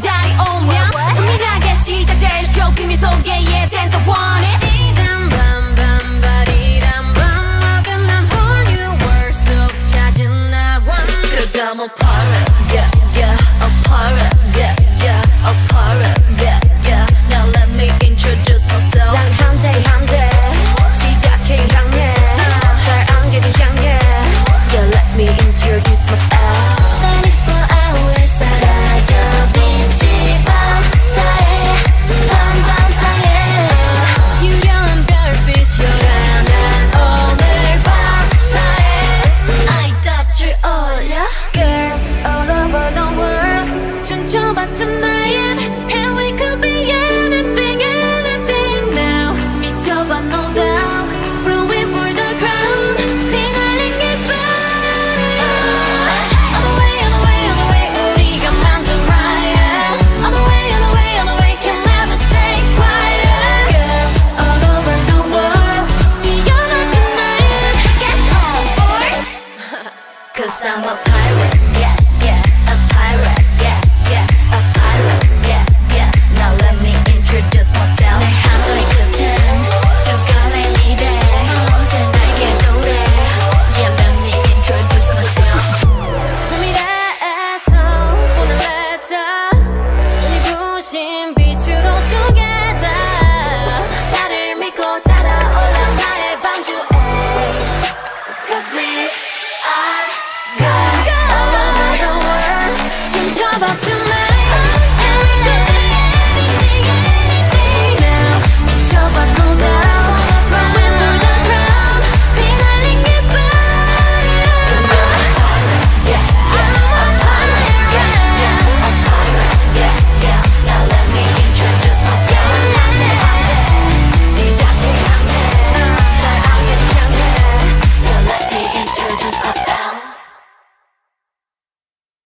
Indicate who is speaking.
Speaker 1: 달이 오면 은밀하게 시작될 쇼 비밀 속에 yeah dance I want it 이단 밤밤 바리란 밤 어긋난 whole new world 속 찾은 I want it Cause I'm a pirate yeah yeah a pirate yeah yeah a pirate yeah yeah Now let me introduce myself 난 함대 시작해 향해 달 안개를 향해 Yeah let me introduce myself 24 hours 사라져 빛이 밤사이 밤사이에 유령한 별빛 요란한 오늘 밤사이 I 덫을 올려 Girls all over the world 춤춰봤던 나의 And we could be anything anything now 미쳐봐 no doubt Rolling for the crown 휘날린 기분 All the way all the way all the way 우리가 만든 riot All the way all the way all the way can never stay quiet Girls all over the world 뛰어나던 나의 Get on board Cause I'm a pirate yeah yeah a pirate yeah yeah a pirate yeah yeah Now let me introduce myself 내 하늘의 끝은 두 갈래미래 새날개 노래 Yeah let me introduce myself 준비돼서 오늘 letter 눈이 부신 빛으로 together 나를 믿고 따라올라 나의 방주에 Cause we are girls all over the world 춤춰봐 tonight